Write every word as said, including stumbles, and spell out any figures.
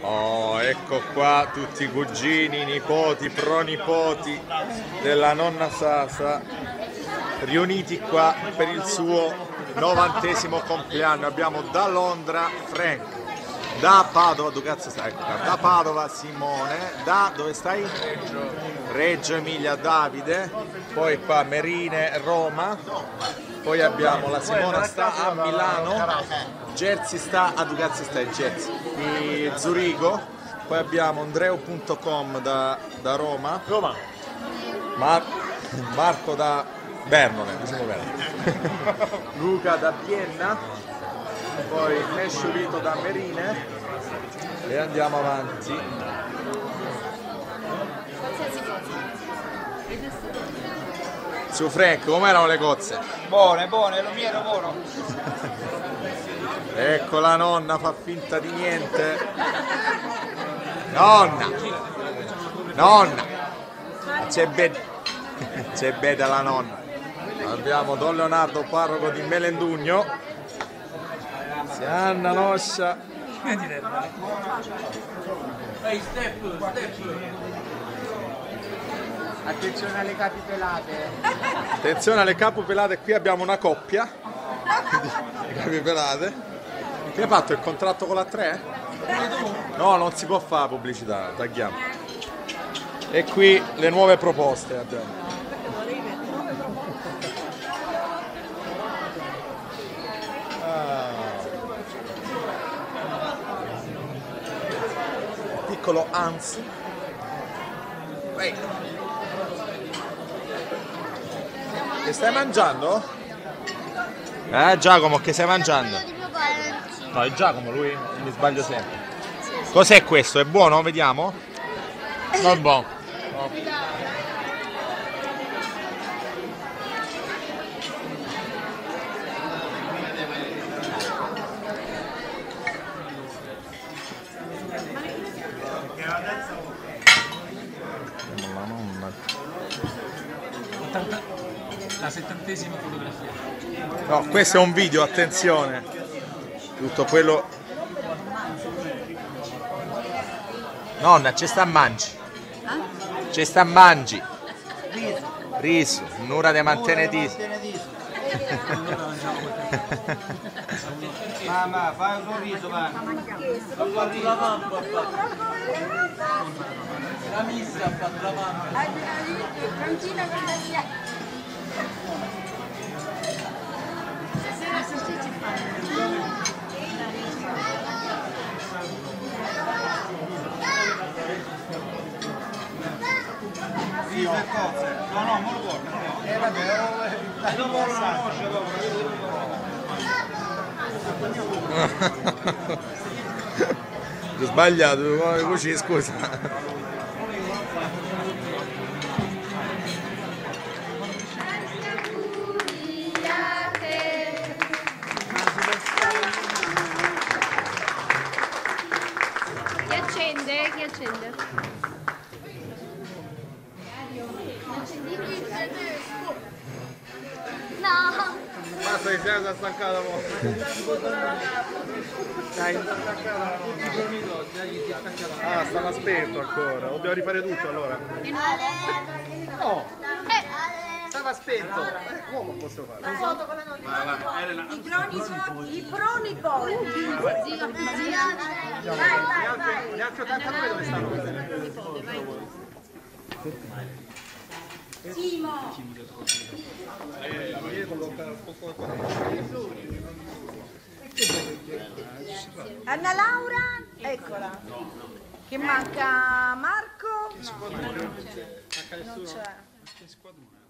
Oh, ecco qua tutti i cugini, nipoti, pronipoti della nonna Sasa riuniti qua per il suo novantesimo compleanno. Abbiamo da Londra Frank, da Padova, dove cazzo stai? Ecco qua. Da Padova Simone, da dove stai? Reggio, Reggio Emilia Davide, poi qua Merine Roma, poi abbiamo la Simona sta a Milano, Jersey sta a dove cazzo stai? Jersey di Zurigo, poi abbiamo Andreu punto com da, da Roma, Roma. Mar Marco da Bernone, diciamo bene. Luca da Vienna, poi Mesciulito da Merine e andiamo avanti. Su Frank, com'erano le cozze? Buone, buone, lo mio era buono. Ecco la nonna, fa finta di niente. Nonna! Nonna! C'è beda, c'è beda la nonna. Abbiamo Don Leonardo, parroco di Melendugno. Si Anna Noscia. Attenzione alle capi pelate. Attenzione alle capi pelate, qui abbiamo una coppia di capi pelate. Che hai fatto il contratto con la tre? No, non si può fare pubblicità, tagliamo. E qui le nuove proposte abbiamo. Ah. Piccolo Hans. Ehi. Che stai mangiando? Eh Giacomo, che stai mangiando? No, è Giacomo, lui mi sbaglio sempre. Cos'è questo? È buono? Vediamo? Non è buono. No. La nonna. La settantesima fotografia. No, questo è un video, attenzione. Tutto quello. Nonna, ci sta a mangi. Ci sta a mangi. Riso, un'ora di mantenetiso. Mamma, fai un sorriso, va. La missa ha fatto la mamma. Tranquilla con la via. Sì, per cose. No, no, non lo vuole. Eh, vabbè, non vuole una moscia dopo. Ho sbagliato, cucina, scusa. Chi accende? Chi accende? No! Basta che sei staccata mo'. Dai. Ah, stava spento ancora. Dobbiamo rifare tutto allora. No! Stava spento. Eh, come posso fare? La foto con la nonna. I pronipoti. I pronipoti. Zio, zia. Vai, vai, vai. Le altre ottantanove dove stanno? Simo. Anna Laura, eccola. Che manca Marco? No, non c'è.